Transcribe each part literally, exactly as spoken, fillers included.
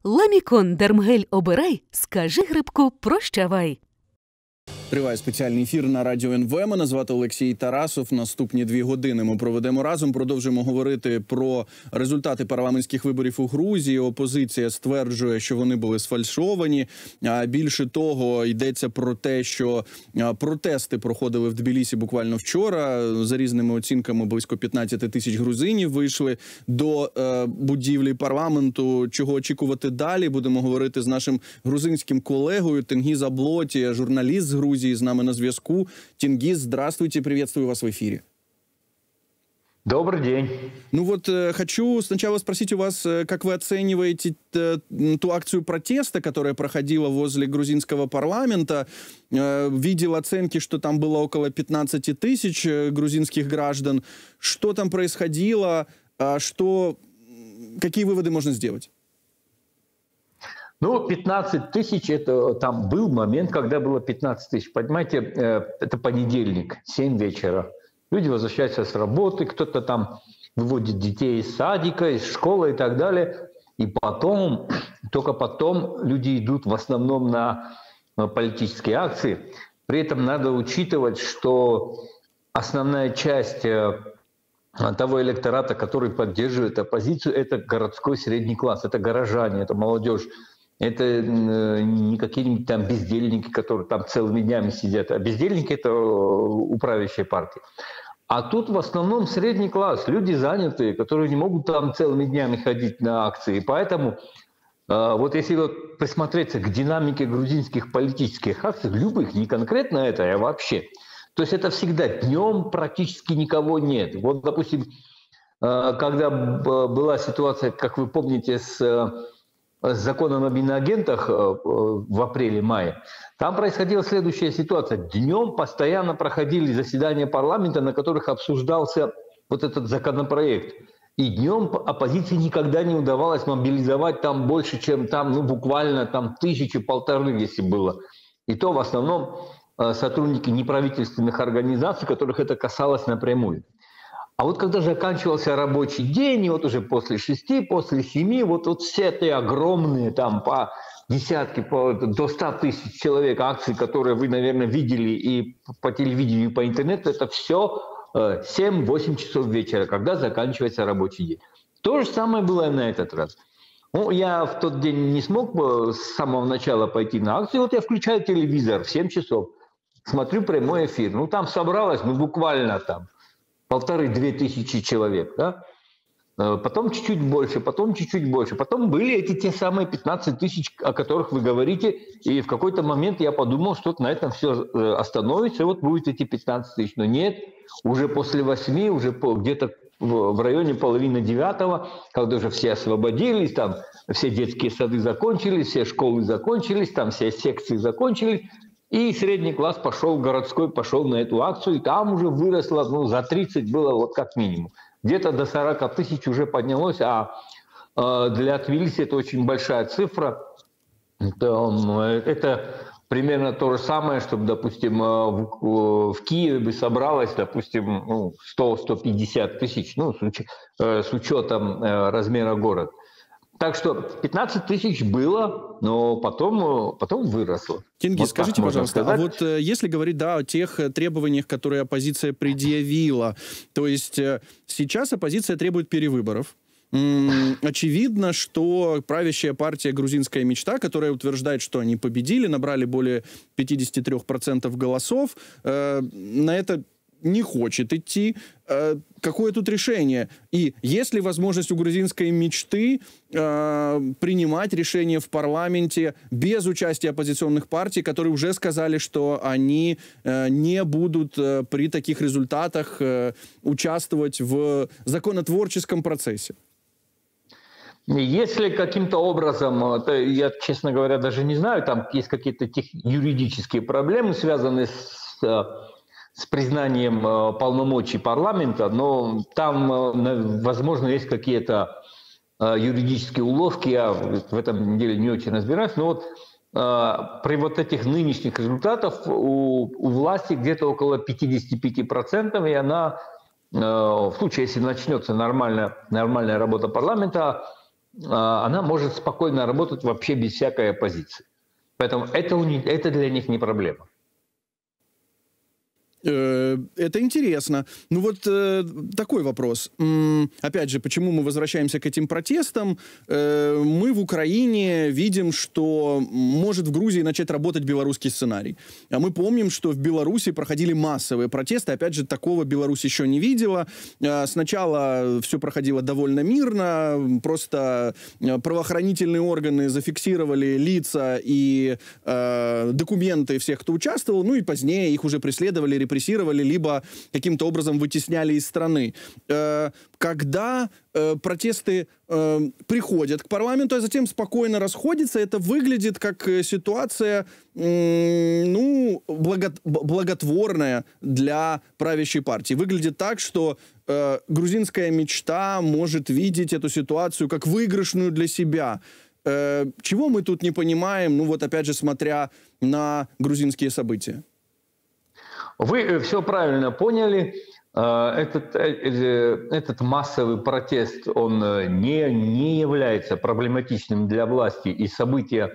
Ламікон Дермгель обирай, скажи грибку прощавай. Триває спеціальний ефір на Радіо ен ве. Мене звати Олексій Тарасов. Наступні дві години ми проведемо разом. Продовжуємо говорити про результати парламентських виборів у Грузії. Опозиція стверджує, що вони були сфальшовані. Більше того, йдеться про те, що протести проходили в Тбілісі буквально вчора. За різними оцінками, близько п'ятнадцять тисяч грузинів вийшли до будівлі парламенту. Чого очікувати далі? Будемо говорити з нашим грузинським колегою Тенгиз Аблоті, журналіст з Грузії, с нами на связку. Тенгиз, здравствуйте, приветствую вас в эфире. Добрый день. Ну вот, э, хочу сначала спросить у вас, э, как вы оцениваете э, ту акцию протеста, которая проходила возле грузинского парламента. Э, видел оценки, что там было около пятнадцати тысяч э, грузинских граждан. Что там происходило? Э, что, какие выводы можно сделать? Ну, пятнадцать тысяч, это там был момент, когда было пятнадцать тысяч. Понимаете, это понедельник, семь вечера. Люди возвращаются с работы, кто-то там выводит детей из садика, из школы и так далее. И потом, только потом люди идут в основном на политические акции. При этом надо учитывать, что основная часть того электората, который поддерживает оппозицию, это городской средний класс, это горожане, это молодежь. Это не какие-нибудь там бездельники, которые там целыми днями сидят, а бездельники – это управляющая партия. А тут в основном средний класс, люди занятые, которые не могут там целыми днями ходить на акции. Поэтому вот если вот присмотреться к динамике грузинских политических акций, любых, не конкретно это, а вообще, то есть это всегда днем практически никого нет. Вот, допустим, когда была ситуация, как вы помните, с... с законом об иноагентах в апреле-мае, там происходила следующая ситуация. Днем постоянно проходили заседания парламента, на которых обсуждался вот этот законопроект. И днем оппозиции никогда не удавалось мобилизовать там больше, чем там, ну, буквально там тысячи, полторы, если было. И то в основном сотрудники неправительственных организаций, которых это касалось напрямую. А вот когда заканчивался рабочий день, и вот уже после шести, после семи, вот, вот все эти огромные там по десятки, по, до ста тысяч человек акции, которые вы, наверное, видели и по телевидению, и по интернету, это все э, семь-восемь часов вечера, когда заканчивается рабочий день. То же самое было и на этот раз. Ну, я в тот день не смог бы с самого начала пойти на акцию, вот я включаю телевизор в семь часов, смотрю прямой эфир, ну там собралось, ну буквально там, полторы-две тысячи человек, да? Потом чуть-чуть больше, потом чуть-чуть больше. Потом были эти те самые пятнадцать тысяч, о которых вы говорите, и в какой-то момент я подумал, что на этом все остановится, и вот будет эти пятнадцать тысяч. Но нет, уже после восьми, уже где-то в районе половины девятого, когда уже все освободились, там все детские сады закончились, все школы закончились, там все секции закончились, и средний класс пошел, городской пошел на эту акцию, и там уже выросло, ну, за тридцать было вот как минимум. Где-то до сорока тысяч уже поднялось, а э, для Тбилиси это очень большая цифра. Это, это примерно то же самое, чтобы, допустим, в, в Киеве бы собралось, допустим, ну, сто-сто пятьдесят тысяч, ну, с, уч, э, с учетом э, размера города. Так что пятнадцать тысяч было, но потом, потом выросло. Тенгиз, вот скажите, пожалуйста, сказать. А вот если говорить, да, о тех требованиях, которые оппозиция предъявила, то есть сейчас оппозиция требует перевыборов. Очевидно, что правящая партия «Грузинская мечта», которая утверждает, что они победили, набрали более пятидесяти трёх процентов голосов, на это не хочет идти. Какое тут решение? И есть ли возможность у грузинской мечты э, принимать решения в парламенте без участия оппозиционных партий, которые уже сказали, что они э, не будут э, при таких результатах э, участвовать в законотворческом процессе? Если каким-то образом, это я, честно говоря, даже не знаю, там есть какие-то юридические проблемы, связанные с... с признанием э, полномочий парламента, но там, э, возможно, есть какие-то э, юридические уловки, я в этом деле не очень разбираюсь, но вот э, при вот этих нынешних результатах у, у власти где-то около пятидесяти пяти процентов, и она, э, в случае, если начнется нормальная, нормальная работа парламента, она может спокойно работать вообще без всякой оппозиции. Поэтому это, у них, это для них не проблема. Это интересно. Ну вот э, такой вопрос. М-м, опять же, почему мы возвращаемся к этим протестам? Э, мы в Украине видим, что может в Грузии начать работать белорусский сценарий. А мы помним, что в Беларуси проходили массовые протесты. Опять же, такого Беларусь еще не видела. Э, сначала все проходило довольно мирно. Просто правоохранительные органы зафиксировали лица и э, документы всех, кто участвовал. Ну и позднее их уже преследовали, репрессировали, либо каким-то образом вытесняли из страны. Когда протесты приходят к парламенту, а затем спокойно расходятся, это выглядит как ситуация, ну, благо, благотворная для правящей партии. Выглядит так, что грузинская мечта может видеть эту ситуацию как выигрышную для себя. Чего мы тут не понимаем, ну вот опять же, смотря на грузинские события? Вы все правильно поняли. Этот, этот массовый протест, он не, не является проблематичным для власти. И события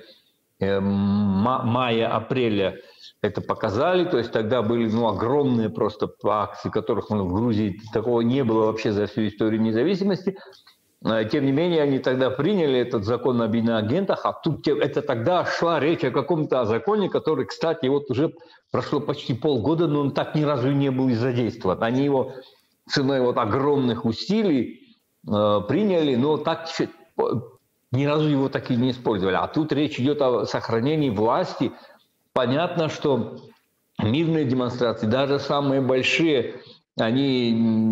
мая-апреля это показали. То есть тогда были ну, огромные просто акции, которых в Грузии такого не было вообще за всю историю независимости. Тем не менее, они тогда приняли этот закон об иноагентах, а тут это тогда шла речь о каком-то законе, который, кстати, вот уже прошло почти полгода, но он так ни разу и не был задействован. Они его ценой вот огромных усилий э, приняли, но так ни разу его так и не использовали. А тут речь идет о сохранении власти. Понятно, что мирные демонстрации, даже самые большие, они,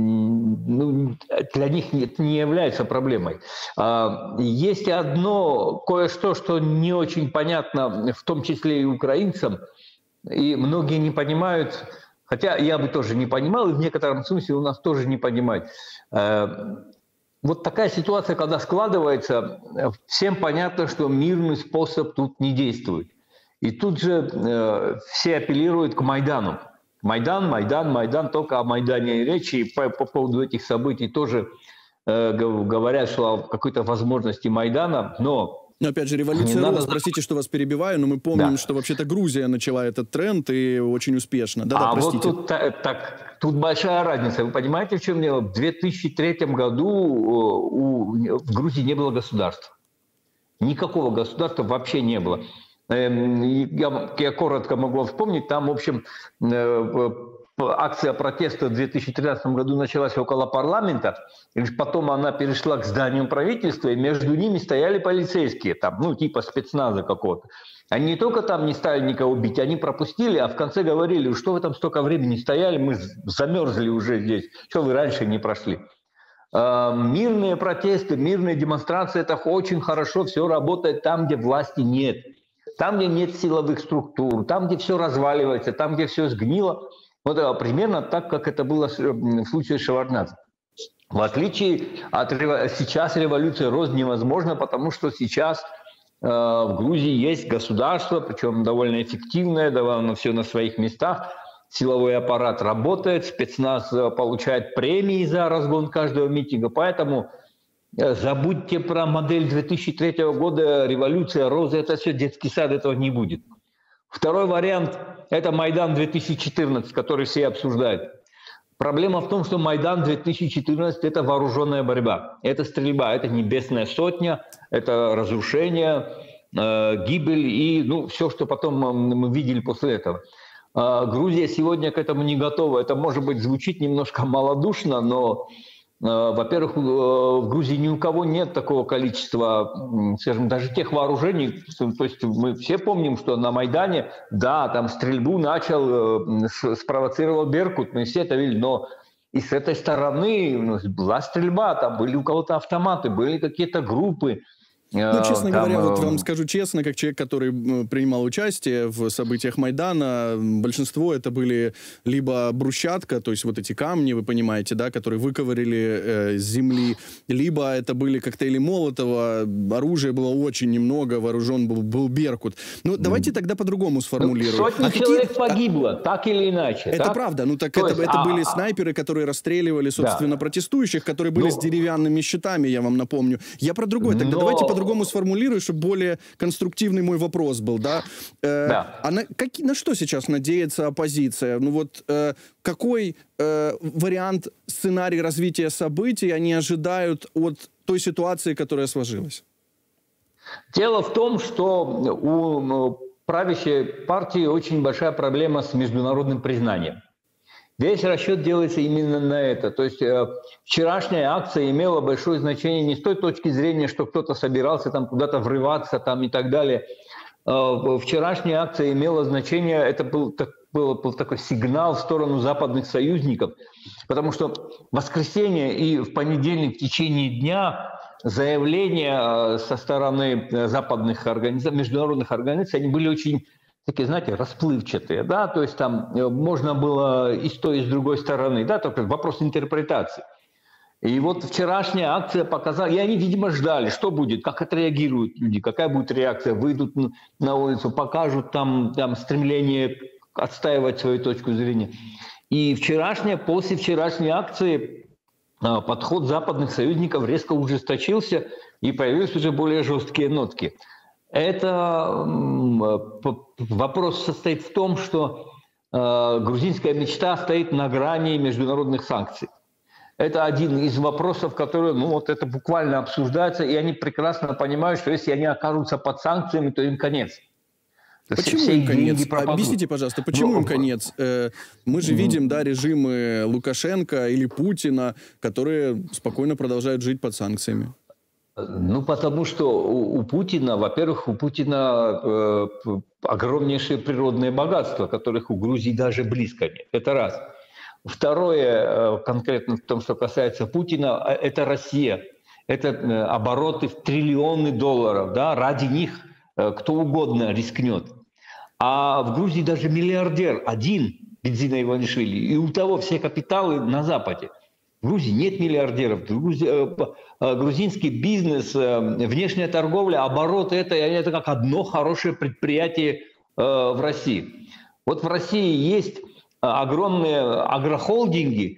ну, для них это не является проблемой. Есть одно, кое-что, что не очень понятно, в том числе и украинцам, и многие не понимают, хотя я бы тоже не понимал, и в некотором смысле у нас тоже не понимают. Вот такая ситуация, когда складывается, всем понятно, что мирный способ тут не действует. И тут же все апеллируют к Майдану. Майдан, Майдан, Майдан, только о Майдане и речи. И по, по поводу этих событий тоже э, говорят, что о какой-то возможности Майдана, но... Но опять же, революция надо... Роз, простите, что вас перебиваю, но мы помним, да. что вообще-то Грузия начала этот тренд и очень успешно. Да-да, а простите. вот тут, так, тут большая разница. Вы понимаете, в чем дело? В две тысячи третьем году у, в Грузии не было государства. Никакого государства вообще не было. Я, я коротко могу вспомнить, там, в общем, акция протеста в две тысячи тринадцатом году началась около парламента, и лишь потом она перешла к зданию правительства, и между ними стояли полицейские, там, ну, типа спецназа какого-то. Они не только там не стали никого бить, они пропустили, а в конце говорили, что вы там столько времени стояли, мы замерзли уже здесь, что вы раньше не прошли. Мирные протесты, мирные демонстрации, это очень хорошо, все работает там, где власти нет. Там, где нет силовых структур, там, где все разваливается, там, где все сгнило. Вот примерно так, как это было в случае с Шеварднадзе. В отличие от сейчас революция Роз невозможна, потому что сейчас э, в Грузии есть государство, причем довольно эффективное, довольно все на своих местах. Силовой аппарат работает, спецназ получает премии за разгон каждого митинга, поэтому... Забудьте про модель две тысячи третьего года, революция, Роза, это все детский сад, этого не будет. Второй вариант – это Майдан две тысячи четырнадцать, который все обсуждают. Проблема в том, что Майдан две тысячи четырнадцать – это вооруженная борьба, это стрельба, это небесная сотня, это разрушение, э, гибель и ну, все, что потом мы видели после этого. Э, Грузия сегодня к этому не готова. Это, может быть, звучит немножко малодушно, но... Во-первых, в Грузии ни у кого нет такого количества, скажем, даже тех вооружений. То есть мы все помним, что на Майдане, да, там стрельбу начал, спровоцировал Беркут, мы все это видели, но и с этой стороны была стрельба, там были у кого-то автоматы, были какие-то группы. Ну, честно там, говоря, вот вам скажу честно, как человек, который принимал участие в событиях Майдана, большинство это были либо брусчатка, то есть вот эти камни, вы понимаете, да, которые выковырили э, с земли, либо это были коктейли Молотова, оружия было очень немного, вооружен был, был Беркут. Ну, давайте тогда по-другому сформулируем. Сотни а человек какие... погибло, а... так или иначе. Это так? правда, ну так То это, есть, это а, были а, снайперы, которые расстреливали, собственно, да. протестующих, которые были но... с деревянными щитами, я вам напомню. Я про другое. Тогда но... давайте по-другому сформулирую, чтобы более конструктивный мой вопрос был, да? Э, да. А на, как, на что сейчас надеется оппозиция? Ну вот э, какой э, вариант, сценарий развития событий они ожидают от той ситуации, которая сложилась? Дело в том, что у правящей партии очень большая проблема с международным признанием. Весь расчет делается именно на это. То есть э, вчерашняя акция имела большое значение не с той точки зрения, что кто-то собирался там куда-то врываться там, и так далее. Э, вчерашняя акция имела значение, это был, так, был, был такой сигнал в сторону западных союзников, потому что в воскресенье и в понедельник в течение дня заявления со стороны западных организаций, международных организаций, они были очень такие, знаете, расплывчатые, да, то есть там можно было и с той, и с другой стороны, да, только вопрос интерпретации. И вот вчерашняя акция показала, и они, видимо, ждали, что будет, как отреагируют люди, какая будет реакция, выйдут на улицу, покажут там, там стремление отстаивать свою точку зрения. И вчерашняя, после вчерашней акции подход западных союзников резко ужесточился, и появились уже более жесткие нотки. Это вопрос состоит в том, что грузинская мечта стоит на грани международных санкций. Это один из вопросов, которые, ну вот это буквально обсуждается, и они прекрасно понимают, что если они окажутся под санкциями, то им конец. Почему им конец? Объясните, пожалуйста, почему ну, им конец? Мы же видим, да, режимы Лукашенко или Путина, которые спокойно продолжают жить под санкциями. Ну, потому что у, у Путина, во-первых, у Путина э, огромнейшие природные богатства, которых у Грузии даже близко нет. Это раз. Второе, э, конкретно в том, что касается Путина, это Россия. Это э, обороты в триллионы долларов. Да? Ради них э, кто угодно рискнет. А в Грузии даже миллиардер один, Бензина Иванишвили, и у того все капиталы на Западе. В Грузии нет миллиардеров. Грузинский бизнес, внешняя торговля, обороты это, это как одно хорошее предприятие в России. Вот в России есть огромные агрохолдинги,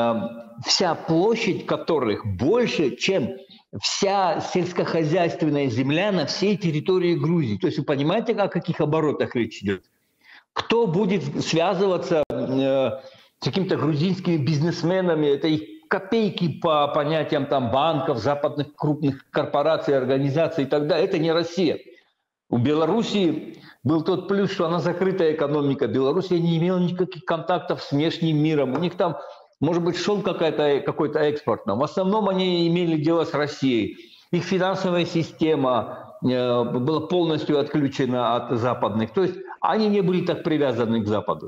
вся площадь которых больше, чем вся сельскохозяйственная земля на всей территории Грузии. То есть вы понимаете, о каких оборотах речь идет? Кто будет связываться с какими-то грузинскими бизнесменами, это их копейки по понятиям там, банков, западных крупных корпораций, организаций и так далее. Это не Россия. У Белоруссии был тот плюс, что она закрытая экономика. Белоруссия не имела никаких контактов с внешним миром. У них там, может быть, шел какой-то какой-то экспорт, но в основном они имели дело с Россией. Их финансовая система э, была полностью отключена от западных. То есть они не были так привязаны к Западу.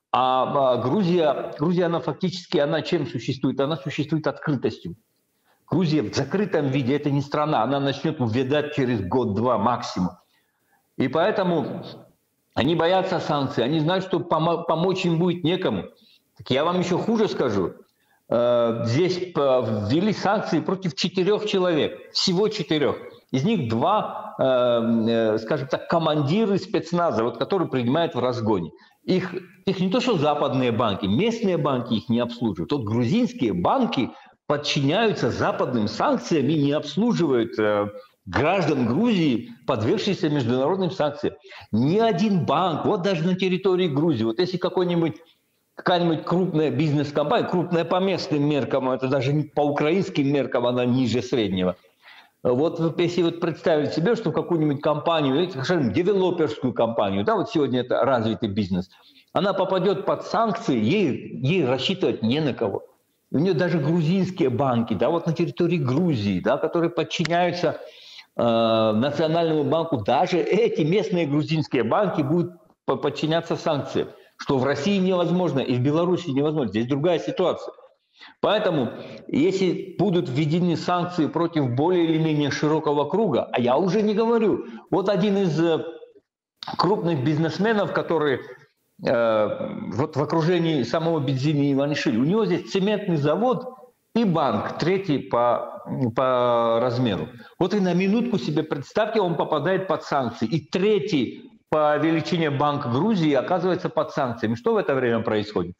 А Грузия, Грузия, она фактически, она чем существует? Она существует открытостью. Грузия в закрытом виде, это не страна, она начнет увядать через год-два максимум. И поэтому они боятся санкций, они знают, что пом- помочь им будет некому. Так я вам еще хуже скажу. Здесь ввели санкции против четырех человек, всего четырех. Из них два, скажем так, командиры спецназа, вот, которые принимают в разгоне. Их, их не то что западные банки, местные банки их не обслуживают. Вот грузинские банки подчиняются западным санкциям и не обслуживают э, граждан Грузии, подвергшихся международным санкциям. Ни один банк, вот даже на территории Грузии, вот если какой-нибудь, какая-нибудь крупная бизнес-компания, крупная по местным меркам, это даже не по украинским меркам, она ниже среднего. Вот если вот представить себе, что какую-нибудь компанию, скажем, девелоперскую компанию, да, вот сегодня это развитый бизнес, она попадет под санкции, ей, ей рассчитывать не на кого. У нее даже грузинские банки, да, вот на территории Грузии, да, которые подчиняются э, Национальному банку, даже эти местные грузинские банки будут подчиняться санкциям, что в России невозможно и в Беларуси невозможно. Здесь другая ситуация. Поэтому, если будут введены санкции против более или менее широкого круга, а я уже не говорю, вот один из крупных бизнесменов, который э, вот в окружении самого Бензини Иванишвили, у него здесь цементный завод и банк, третий по, по размеру. Вот и на минутку себе представьте, он попадает под санкции. И третий по величине банк Грузии оказывается под санкциями. Что в это время происходит?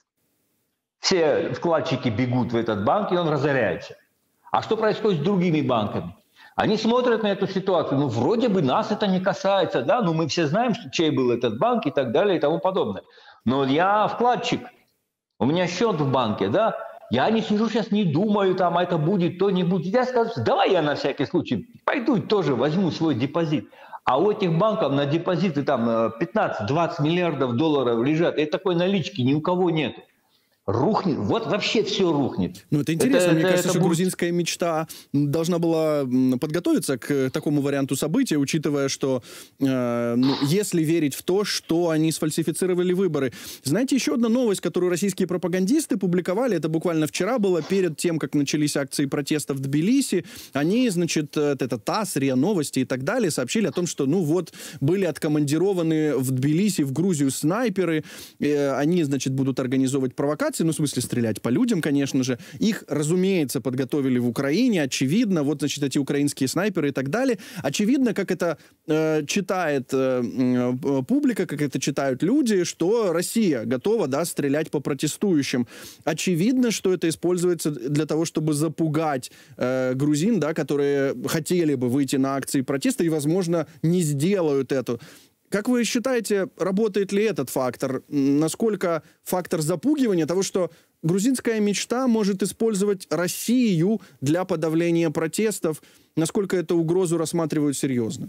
Все вкладчики бегут в этот банк, и он разоряется. А что происходит с другими банками? Они смотрят на эту ситуацию, ну, вроде бы нас это не касается, да, ну, мы все знаем, что, чей был этот банк и так далее и тому подобное. Но я вкладчик, у меня счет в банке, да, я не сижу сейчас, не думаю, там, а это будет, то не будет. Я скажу, давай я на всякий случай пойду и тоже возьму свой депозит. А у этих банков на депозиты там пятнадцать-двадцать миллиардов долларов лежат, и такой налички ни у кого нет. Рухнет, вот вообще все рухнет. Ну, это интересно, это, мне это, кажется, это что будет... грузинская мечта должна была подготовиться к такому варианту события, учитывая, что э, ну, если верить в то, что они сфальсифицировали выборы. Знаете, еще одна новость, которую российские пропагандисты публиковали, это буквально вчера было, перед тем, как начались акции протеста в Тбилиси, они, значит, это ТАСС, РИА Новости и так далее, сообщили о том, что, ну вот, были откомандированы в Тбилиси, в Грузию снайперы, э, они, значит, будут организовывать провокации, ну, в смысле, стрелять по людям, конечно же. Их, разумеется, подготовили в Украине, очевидно. Вот, значит, эти украинские снайперы и так далее. Очевидно, как это э, читает э, э, публика, как это читают люди, что Россия готова, да, стрелять по протестующим. Очевидно, что это используется для того, чтобы запугать э, грузин, да, которые хотели бы выйти на акции протеста и, возможно, не сделают это. Как вы считаете, работает ли этот фактор? Насколько фактор запугивания того, что грузинская мечта может использовать Россию для подавления протестов, насколько эту угрозу рассматривают серьезно?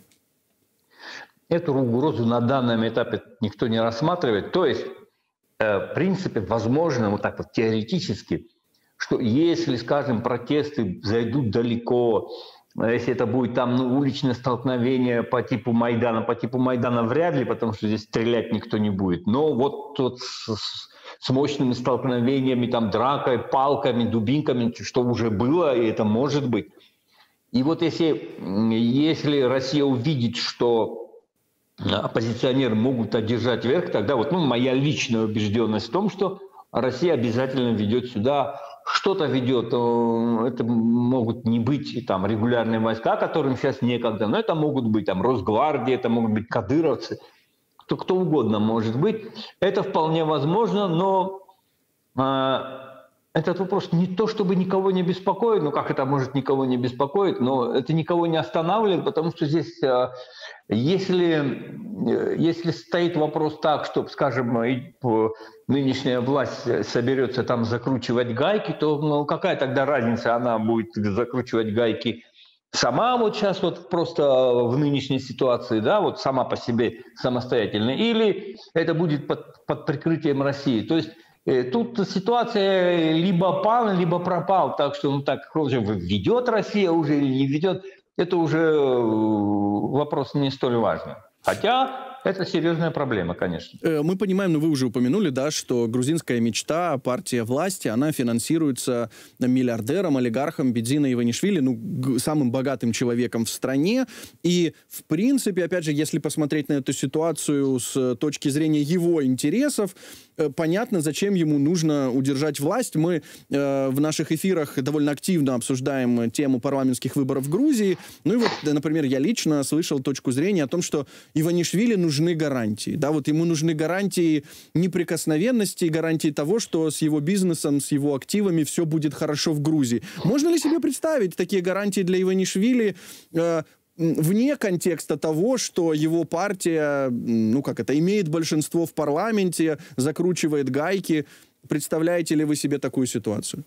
Эту угрозу на данном этапе никто не рассматривает. То есть, в принципе, возможно, вот так вот теоретически, что если, скажем, протесты зайдут далеко, если это будет там, ну, уличное столкновение по типу Майдана, по типу Майдана вряд ли, потому что здесь стрелять никто не будет. Но вот, вот с, с мощными столкновениями, там, дракой, палками, дубинками, что уже было, и это может быть. И вот если, если Россия увидит, что оппозиционеры могут одержать верх, тогда вот, ну, моя личная убежденность в том, что Россия обязательно ведет сюда, что-то ведет, это могут не быть там регулярные войска, которым сейчас некогда, но это могут быть там Росгвардия, это могут быть кадыровцы, кто, кто угодно может быть. Это вполне возможно, но э, этот вопрос не то, чтобы никого не беспокоит, ну как это может никого не беспокоить, но это никого не останавливает, потому что здесь, э, если, если стоит вопрос так, что, скажем, нынешняя власть соберется там закручивать гайки, то, ну, какая тогда разница, она будет закручивать гайки сама вот сейчас вот просто в нынешней ситуации, да, вот сама по себе самостоятельно, или это будет под, под прикрытием России. То есть э, тут ситуация либо пал, либо пропал, так что, ну так, уже ведет Россия уже или не ведет, это уже вопрос не столь важный. Хотя это серьезная проблема, конечно. Мы понимаем, но вы уже упомянули, да, что грузинская мечта, партия власти, она финансируется миллиардером, олигархом Бензина Иванишвили, ну, самым богатым человеком в стране. И, в принципе, опять же, если посмотреть на эту ситуацию с точки зрения его интересов, понятно, зачем ему нужно удержать власть. Мы э, в наших эфирах довольно активно обсуждаем тему парламентских выборов в Грузии. Ну и вот, например, я лично слышал точку зрения о том, что Иванишвили нужны гарантии. Да, вот ему нужны гарантии неприкосновенности, гарантии того, что с его бизнесом, с его активами все будет хорошо в Грузии. Можно ли себе представить такие гарантии для Иванишвили э, вне контекста того, что его партия, ну как это, имеет большинство в парламенте, закручивает гайки? Представляете ли вы себе такую ситуацию?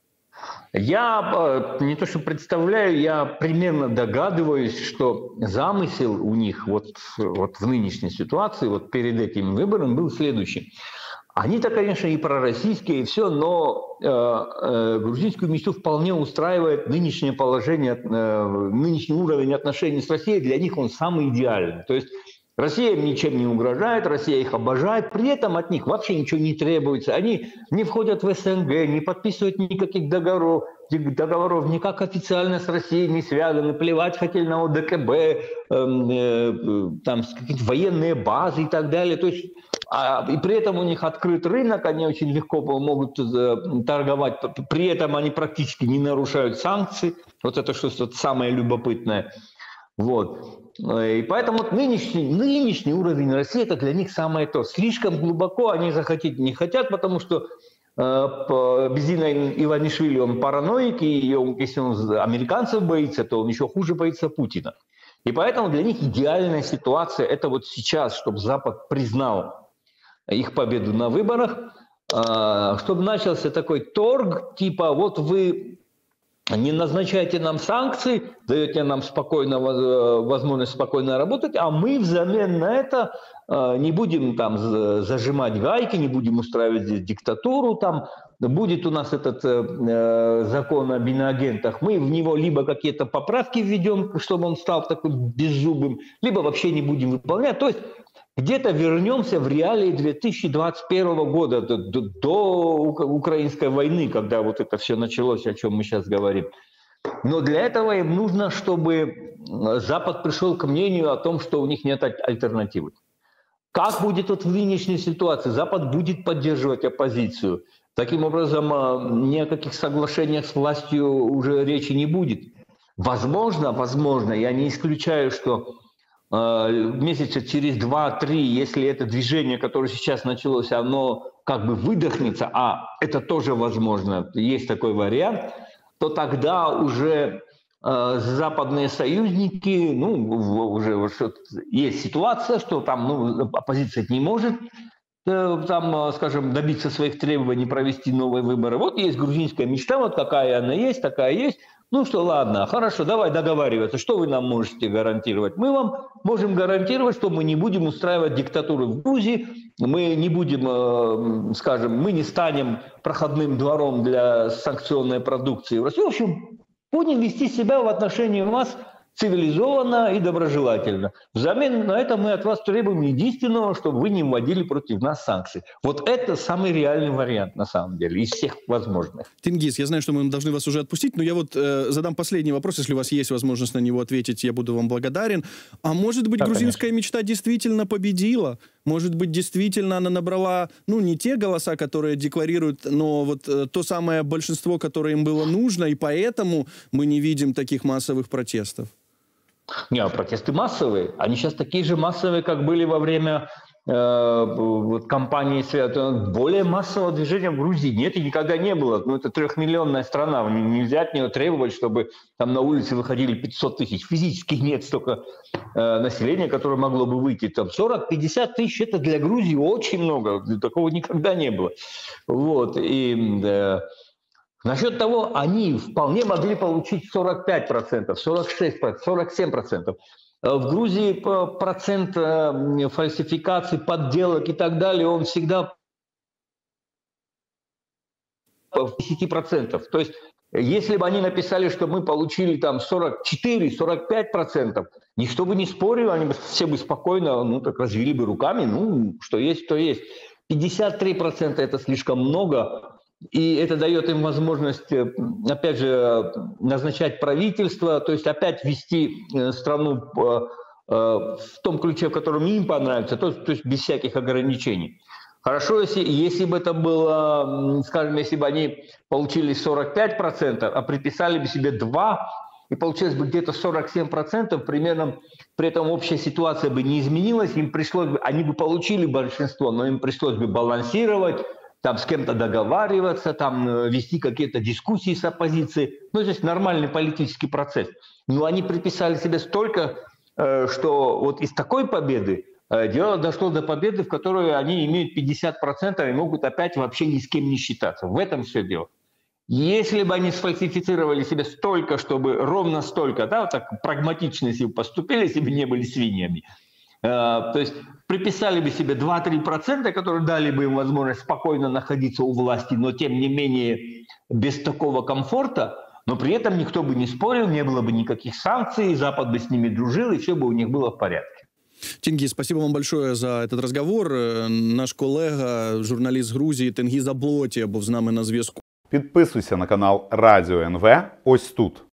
Я не то что представляю, я примерно догадываюсь, что замысел у них вот, вот в нынешней ситуации, вот перед этим выбором был следующий. Они-то, конечно, и пророссийские, и все, но э, э, грузинскую мечту вполне устраивает нынешнее положение, э, нынешний уровень отношений с Россией. Для них он самый идеальный. То есть Россия им ничем не угрожает, Россия их обожает, при этом от них вообще ничего не требуется. Они не входят в СНГ, не подписывают никаких договоров, договоров никак официально с Россией не связаны, плевать хотели на ОДКБ, э, э, там какие-то военные базы и так далее. То есть, а, и при этом у них открыт рынок, они очень легко могут э, торговать, при этом они практически не нарушают санкции. Вот это что-то самое любопытное. Вот. И поэтому вот нынешний, нынешний уровень России – это для них самое то. Слишком глубоко они захотеть не хотят, потому что э, Бизина Иванишвили, он параноик, и он, если он американцев боится, то он еще хуже боится Путина. И поэтому для них идеальная ситуация – это вот сейчас, чтобы Запад признал их победу на выборах, э, чтобы начался такой торг, типа вот вы не назначайте нам санкции, даете нам спокойно, возможность спокойно работать, а мы взамен на это не будем там зажимать гайки, не будем устраивать здесь диктатуру, там будет у нас этот э, закон об иноагентах, мы в него либо какие-то поправки введем, чтобы он стал таким беззубым, либо вообще не будем выполнять. То есть где-то вернемся в реалии две тысячи двадцать первого года, до, до, до украинской войны, когда вот это все началось, о чем мы сейчас говорим. Но для этого им нужно, чтобы Запад пришел к мнению о том, что у них нет альтернативы. Как будет вот в нынешней ситуации? Запад будет поддерживать оппозицию. Таким образом, ни о каких соглашениях с властью уже речи не будет. Возможно, возможно, я не исключаю, что месяца через два-три, если это движение, которое сейчас началось, оно как бы выдохнется, а это тоже возможно, есть такой вариант, то тогда уже э, западные союзники, ну, уже вот, есть ситуация, что там ну, оппозиция не может э, там, скажем, добиться своих требований, провести новые выборы. Вот есть грузинская мечта, вот какая она есть, такая есть. Ну что, ладно, хорошо, давай договариваться. Что вы нам можете гарантировать? Мы вам можем гарантировать, что мы не будем устраивать диктатуру в Грузии, мы не будем, скажем, мы не станем проходным двором для санкционной продукции в России. В общем, будем вести себя в отношении вас цивилизованно и доброжелательно. Взамен на это мы от вас требуем единственного, чтобы вы не вводили против нас санкции. Вот это самый реальный вариант, на самом деле, из всех возможных. Тенгиз, я знаю, что мы должны вас уже отпустить, но я вот э, задам последний вопрос. Если у вас есть возможность на него ответить, я буду вам благодарен. А может быть, да, грузинская конечно. мечта действительно победила? Может быть, действительно она набрала, ну, не те голоса, которые декларируют, но вот э, то самое большинство, которое им было нужно, и поэтому мы не видим таких массовых протестов? Не, протесты массовые. Они сейчас такие же массовые, как были во время э, вот, кампании. Более массового движения в Грузии нет и никогда не было. Ну, это трехмиллионная страна. Нельзя от нее требовать, чтобы там на улице выходили пятьсот тысяч. Физически нет столько э, населения, которое могло бы выйти. Там сорок-пятьдесят тысяч – это для Грузии очень много. Такого никогда не было. Вот. И... Э, Насчет того, они вполне могли получить сорок пять процентов, сорок шесть процентов, сорок семь процентов. В Грузии процент фальсификаций, подделок и так далее, он всегда в десять процентов. То есть, если бы они написали, что мы получили там сорок четыре - сорок пять процентов, никто бы не спорил, они бы все бы спокойно, ну так развели бы руками, ну что есть, то есть. пятьдесят три процента это слишком много. И это дает им возможность, опять же, назначать правительство, то есть опять вести страну в том ключе, в котором им понравится, то, то есть без всяких ограничений. Хорошо, если, если бы это было, скажем, если бы они получили сорок пять процентов, а приписали бы себе два процента, и получилось бы где-то сорок семь процентов, примерно при этом общая ситуация бы не изменилась, им пришлось бы, они бы получили большинство, но им пришлось бы балансировать, там с кем-то договариваться, там вести какие-то дискуссии с оппозицией. Ну, то есть нормальный политический процесс. Но они приписали себе столько, что вот из такой победы дело дошло до победы, в которой они имеют пятьдесят процентов и могут опять вообще ни с кем не считаться. В этом все дело. Если бы они сфальсифицировали себе столько, чтобы ровно столько, да, вот так прагматично если бы поступили, если бы не были свиньями, то есть приписали бы себе два-три процента, которые дали бы им возможность спокойно находиться у власти, но тем не менее без такого комфорта, но при этом никто бы не спорил, не было бы никаких санкций, Запад бы с ними дружил, и все бы у них было в порядке. Тенгиз, спасибо вам большое за этот разговор. Наш колега, журналіст з Грузії Тенгиз Аблотія був з нами на зв'язку. Підписуйся на канал Радіо ен ве ось тут.